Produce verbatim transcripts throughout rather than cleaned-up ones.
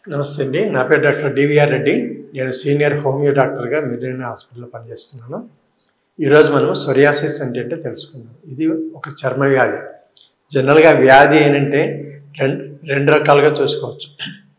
నమస్తే అండి. నా పేరు డాక్టర్ డివిఆర్ రెడ్డి. నేను సీనియర్ హోమియో డాక్టర్గా మెడి నైన్ హాస్పిటల్లో పనిచేస్తున్నాను. ఈరోజు మనం సొరియాసిస్ అంటే ఏంటో తెలుసుకుందాం. ఇది ఒక చర్మ వ్యాధి. జనరల్గా వ్యాధి ఏంటంటే రెండు రెండు రకాలుగా చూసుకోవచ్చు.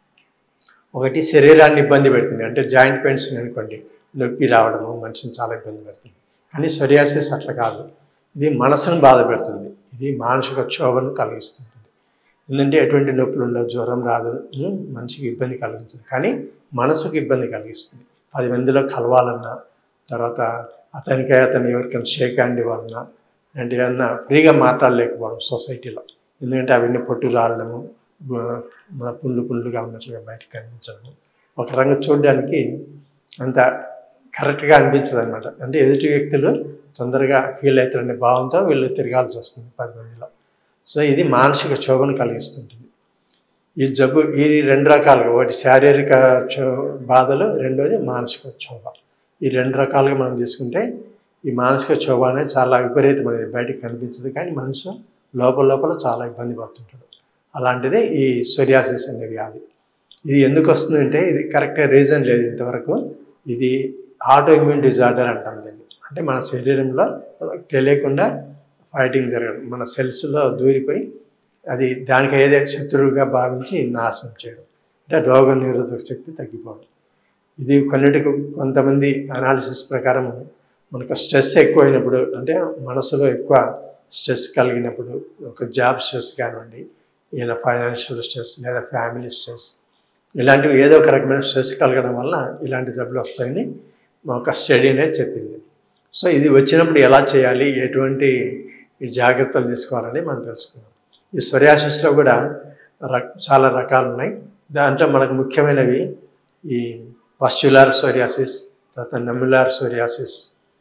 ఒకటి శరీరాన్ని ఇబ్బంది పెడుతుంది, అంటే జాయింట్ పెయిన్స్ అనుకోండి, నొప్పి రావడము మనిషిని చాలా ఇబ్బంది పెడుతుంది. కానీ సొరియాసిస్ అట్లా కాదు, ఇది మనసును బాధ పెడుతుంది, ఇది మానసిక క్షోభను కలిగిస్తుంది. ఎందుకంటే ఎటువంటి నొప్పులు ఉండవు, జ్వరం రాదు, మనిషికి ఇబ్బంది కలిగించదు, కానీ మనసుకు ఇబ్బంది కలిగిస్తుంది. పది మందిలో కలవాలన్నా, తర్వాత అతనికి అతను ఎవరికైనా షేక్ హ్యాండ్ ఇవ్వాలన్నా, అంటే ఏమన్నా ఫ్రీగా మాట్లాడలేకపోవడం సొసైటీలో, ఎందుకంటే అవన్నీ పొట్టు రావడము, మన పుండ్లు పుండ్లుగా ఉన్నట్లుగా బయటకు కనిపించడము, ఒక రంగు చూడడానికి అంత కరెక్ట్గా అనిపించదు అనమాట. అంటే ఎదుటి వ్యక్తులు తొందరగా ఫీల్ అవుతారనే భావంతో వీళ్ళు తిరగాల్సి వస్తుంది పది మందిలో. సో ఇది మానసిక క్షోభను కలిగిస్తుంటుంది. ఈ జబ్బు ఈ రెండు రకాలుగా, ఒకటి శారీరక క్షో బాధలు, రెండోది మానసిక క్షోభ. ఈ రెండు రకాలుగా మనం తీసుకుంటే ఈ మానసిక క్షోభ అనేది చాలా విపరీతమైనది, బయటకు కనిపించదు, కానీ మనిషి లోపల లోపల చాలా ఇబ్బంది పడుతుంటాడు. అలాంటిదే ఈ సొరియాసిస్ అనే వ్యాధి. ఇది ఎందుకు వస్తుందంటే ఇది కరెక్ట్గా రీజన్ లేదు ఇంతవరకు. ఇది ఆటో ఇమ్యూన్ డిజార్డర్ అంటాం దీన్ని. అంటే మన శరీరంలో తెలియకుండా ఫైటింగ్ జరగడం, మన సెల్స్లో దూరిపోయి అది దానికి ఏదే శత్రువుగా భావించి నాశనం చేయడం, అంటే రోగ నిరోధక శక్తి తగ్గిపోవడం. ఇది కొన్నిటికి కొంతమంది అనాలిసిస్ ప్రకారం మనకు స్ట్రెస్ ఎక్కువైనప్పుడు, అంటే మనసులో ఎక్కువ స్ట్రెస్ కలిగినప్పుడు, ఒక జాబ్ స్ట్రెస్ కానివ్వండి, ఏదైనా ఫైనాన్షియల్ స్ట్రెస్ లేదా ఫ్యామిలీ స్ట్రెస్, ఇలాంటివి ఏదో ఒక రకమైన స్ట్రెస్ కలగడం వల్ల ఇలాంటి జబ్బులు వస్తాయని ఒక స్టడీ అనేది చెప్పింది. సో ఇది వచ్చినప్పుడు ఎలా చేయాలి, ఎటువంటి జాగ్రత్తలు తీసుకోవాలని మనం తెలుసుకున్నాం. ఈ సొరియాసిస్లో కూడా రక చాలా రకాలు ఉన్నాయి. దాంట్లో మనకు ముఖ్యమైనవి ఈ పస్చులార్ సొరియాసిస్, తర్వాత నమ్యులార్ సొరియాసిస్,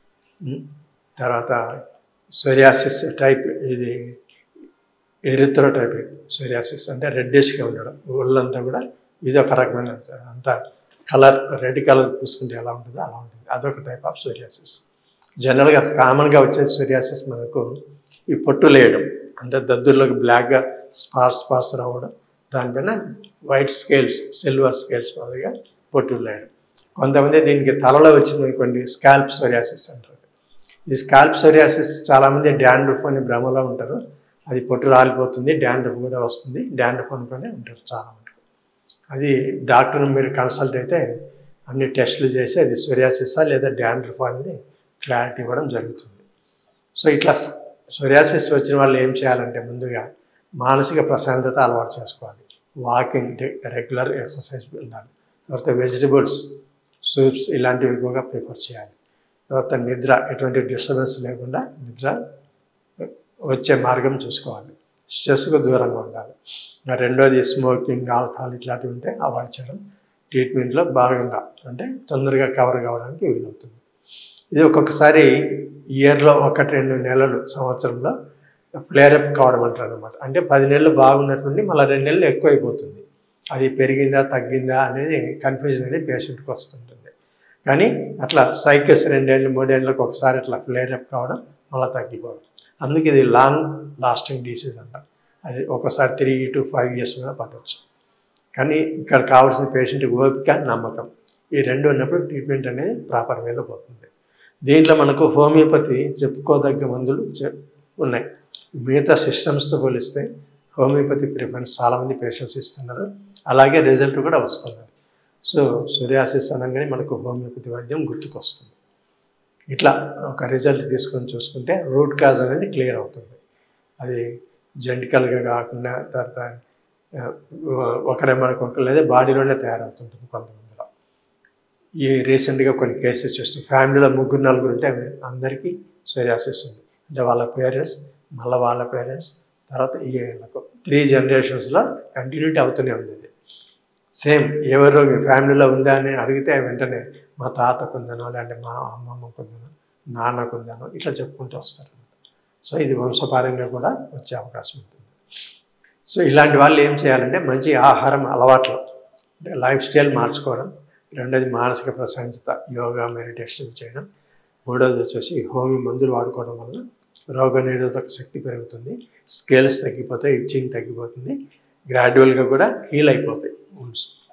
తర్వాత సొరియాసిస్ టైప్ ఇది ఎరిథ్రోటైపిక్ సొరియాసిస్, అంటే రెడ్డిష్గా ఉండడం ఒళ్ళంతా కూడా, ఇది ఒక రకమైన అంతా కలర్ రెడ్ కలర్ పూసుకుంటే ఎలా ఉంటుందో అలా ఉంటుంది, అదొక టైప్ ఆఫ్ సొరియాసిస్. జనరల్గా కామన్గా వచ్చే సొరియాసిస్ మనకు ఈ పొట్టు లేయడం, అంటే దద్దుర్లోకి బ్లాక్గా స్పార్స్ స్పార్స్ రావడం, దానిపైన వైట్ స్కేల్స్, సిల్వర్ స్కేల్స్ మాదిరిగా పొట్టులు లేయడం. కొంతమంది దీనికి తలలో వచ్చింది అనుకోండి, స్కాల్ప్ సొరియాసిస్ అంటారు. ఈ స్కాల్ప్ సొరియాసిస్ చాలామంది డాండ్రఫ్ అని భ్రమలో ఉంటారు. అది పొట్టు రాలిపోతుంది, డాండ్రఫ్ కూడా వస్తుంది, డాండ్రఫ్ అనుకునే ఉంటారు చాలా మటుకు. అది డాక్టర్ని మీరు కన్సల్ట్ అయితే అన్ని టెస్టులు చేసి అది సొరియాసిసా లేదా డాండ్రఫ్ అనేది క్లారిటీ ఇవ్వడం జరుగుతుంది. సో ఇట్లా సొరియాసిస్ వచ్చిన వాళ్ళు ఏం చేయాలంటే ముందుగా మానసిక ప్రశాంతత అలవాటు చేసుకోవాలి, వాకింగ్, రెగ్యులర్ ఎక్సర్సైజ్ ఉండాలి, తర్వాత వెజిటబుల్స్, సూప్స్ ఇలాంటివి ఎక్కువగా ప్రిఫర్ చేయాలి, తర్వాత నిద్ర, ఎటువంటి డిస్టర్బెన్స్ లేకుండా నిద్ర వచ్చే మార్గం చూసుకోవాలి, స్ట్రెస్కు దూరంగా ఉండాలి. రెండోది స్మోకింగ్, ఆల్కహాల్ ఇట్లాంటివి ఉంటే అవాయిడ్ చేయడం ట్రీట్మెంట్లో భాగంగా, అంటే తొందరగా కవర్ కావడానికి వీలవుతుంది. ఇది ఒక్కొక్కసారి ఇయర్లో ఒకటి రెండు నెలలు, సంవత్సరంలో ఫ్లేరప్ కావడం అంటారు అనమాట. అంటే పది నెలలు బాగున్నటువంటి మళ్ళీ రెండు నెలలు ఎక్కువ అయిపోతుంది. అది పెరిగిందా తగ్గిందా అనేది కన్ఫ్యూజన్ అనేది పేషెంట్కి వస్తుంటుంది. కానీ అట్లా సైకిల్స్ రెండేళ్ళు మూడేళ్ళకి ఒకసారి అట్లా ఫ్లేరప్ కావడం, మళ్ళీ తగ్గిపోవడం, అందుకే ఇది లాంగ్ లాస్టింగ్ డిసీజ్ అంటారు. అది ఒకసారి త్రీ టు ఫైవ్ ఇయర్స్ కూడా పట్టవచ్చు. కానీ ఇక్కడ కావాల్సిన పేషెంట్ ఓపిక, నమ్మకం, ఈ రెండు ఉన్నప్పుడు ట్రీట్మెంట్ అనేది ప్రాపర్ వేలో పోతుంది. దీంట్లో మనకు హోమియోపతి చెప్పుకోదగ్గ మందులు ఉన్నాయి. మిగతా సిస్టమ్స్తో పోలిస్తే హోమియోపతి ప్రిఫరెన్స్ చాలామంది పేషెంట్స్ ఇస్తున్నారు, అలాగే రిజల్ట్ కూడా వస్తున్నారు. సో సొరియాసిస్ అనగానే మనకు హోమియోపతి వైద్యం గుర్తుకొస్తుంది. ఇట్లా ఒక రిజల్ట్ తీసుకొని చూసుకుంటే రూట్ కాజ్ అనేది క్లియర్ అవుతుంది. అది జెంటికల్గా కాకుండా తర్వాత ఒకరే మనకు ఒక లేదా బాడీలోనే తయారవుతుంటుంది కొంతమందిలో. ఈ రీసెంట్గా కొన్ని కేసెస్ చూస్తాం, ఫ్యామిలీలో ముగ్గురు నలుగురు ఉంటే అందరికీ సొరియాసిస్ ఉంది, అంటే వాళ్ళ పేరెంట్స్, మళ్ళీ వాళ్ళ పేరెంట్స్, తర్వాత ఈ త్రీ జనరేషన్స్లో కంటిన్యూటీ అవుతూనే ఉంది. సేమ్ ఎవరు మీ ఫ్యామిలీలో ఉందా అని అడిగితే వెంటనే మా తాతకు ఉందనో, లేదంటే మా అమ్మమ్మకు ఉందనో, నాన్నకు ఉందనో ఇట్లా చెప్పుకుంటూ వస్తారు. సో ఇది వంశపారంగా కూడా వచ్చే అవకాశం ఉంటుంది. సో ఇలాంటి వాళ్ళు ఏం చేయాలంటే మంచి ఆహారం అలవాట్లు, అంటే లైఫ్ స్టైల్ మార్చుకోవడం, రెండోది మానసిక ప్రశాంతత, యోగా, మెడిటేషన్ చేయడం, మూడోది వచ్చేసి హోమియో మందులు వాడుకోవడం వల్ల రోగ నిరోధక శక్తి పెరుగుతుంది, స్కేల్స్ తగ్గిపోతాయి, ఇచ్చింగ్ తగ్గిపోతుంది, గ్రాడ్యువల్గా కూడా హీల్ అయిపోతాయి.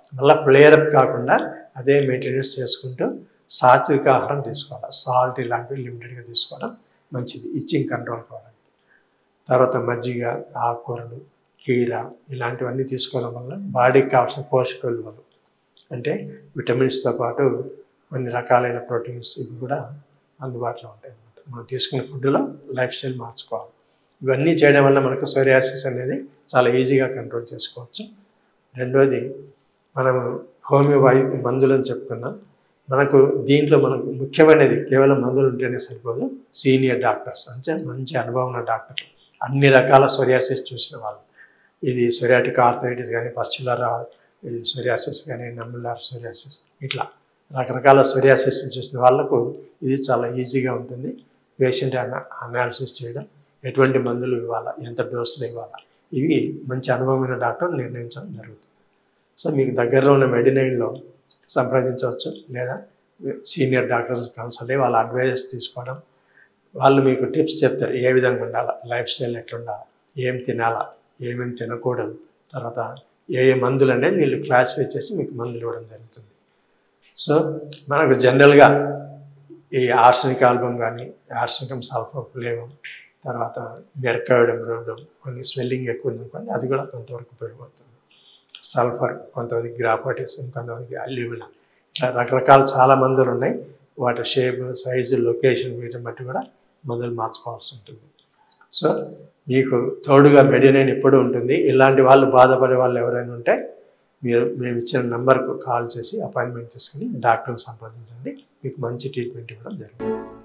మళ్ళీ ఫ్లేరప్ కాకుండా అదే మెయింటెనెన్స్ చేసుకుంటూ సాత్విక ఆహారం తీసుకోవాలి. సాల్ట్ ఇలాంటివి లిమిటెడ్గా తీసుకోవడం మంచిది ఇచ్చింగ్ కంట్రోల్ కావడానికి. తర్వాత మజ్జిగ, ఆకుకూరలు, కీర ఇలాంటివన్నీ తీసుకోవడం వల్ల బాడీకి కావాల్సిన పోషక విలువలు అంటే విటమిన్స్తో పాటు కొన్ని రకాలైన ప్రోటీన్స్ ఇవి కూడా అందుబాటులో ఉంటాయి అన్నమాట. మనం తీసుకునే ఫుడ్లో లైఫ్ స్టైల్ మార్చుకోవాలి. ఇవన్నీ చేయడం వల్ల మనకు సోరియాసిస్ అనేది చాలా ఈజీగా కంట్రోల్ చేసుకోవచ్చు. రెండోది మనము హోమియో వాయు మందులని చెప్పుకున్నాం. మనకు దీంట్లో మనకు ముఖ్యమైనది కేవలం మందులు ఉంటేనే సరిపోదు. సీనియర్ డాక్టర్స్ అంటే మంచి అనుభవం ఉన్న డాక్టర్లు, అన్ని రకాల సోరియాసిస్ చూసిన వాళ్ళు, ఇది సోరియాటిక్ ఆర్థరైటిస్ కానీ, పస్చులర్ సోరియాసిస్ కానీ, నమ్ములార్ సోరియాసిస్ ఇట్లా రకరకాల సోరియాసిస్ చూసిన వాళ్ళకు ఇది చాలా ఈజీగా ఉంటుంది. పేషెంట్ అనాలిసిస్ చేయడం, ఎటువంటి మందులు ఇవ్వాలా, ఎంత డోసులు ఇవ్వాలా, ఇవి మంచి అనుభవమైన డాక్టర్ నిర్ణయించడం జరుగుతుంది. సో మీకు దగ్గరలో ఉన్న మెడి నైన్లో సంప్రదించవచ్చు, లేదా సీనియర్ డాక్టర్స్ కన్సల్ట్ అయ్యి వాళ్ళ అడ్వైజెస్ తీసుకోవడం. వాళ్ళు మీకు టిప్స్ చెప్తారు, ఏ విధంగా ఉండాలా, లైఫ్ స్టైల్ ఎట్లుండాలా, ఏం తినాలా, ఏమేమి తినకూడదు, తర్వాత ఏ ఏ మందులు అనేది వీళ్ళు క్లాసిఫై చేసి మీకు మందులు ఇవ్వడం జరుగుతుంది. సో మనకు జనరల్గా ఈ ఆర్సనిక్ ఆల్బమ్ కానీ, ఆర్సనికం సల్ఫోఫ్లేవం, తర్వాత మెర్కాయిడం రోడ్డం, కొన్ని స్వెల్లింగ్ ఎక్కువ ఉందనుకోండి అది కూడా కొంతవరకు ఉపయోగపడుతుంది. సల్ఫర్ కొంతమందికి, గ్రాఫైటిస్ కొంతమందికి, అల్యూమినా, ఇట్లా రకరకాల చాలా మందులు ఉన్నాయి. వాటి షేప్, సైజు, లొకేషన్ వీటిని బట్టి కూడా మందులు మార్చుకోవాల్సి ఉంటుంది. సో మీకు తోడుగా మెడి నైన్ ఎప్పుడు ఉంటుంది. ఇలాంటి వాళ్ళు బాధపడే వాళ్ళు ఎవరైనా ఉంటే మీరు మేము ఇచ్చిన నెంబర్కు కాల్ చేసి అపాయింట్మెంట్ తీసుకుని డాక్టర్ని సంప్రదించండి. మీకు మంచి ట్రీట్మెంట్ ఇవ్వడం జరుగుతుంది.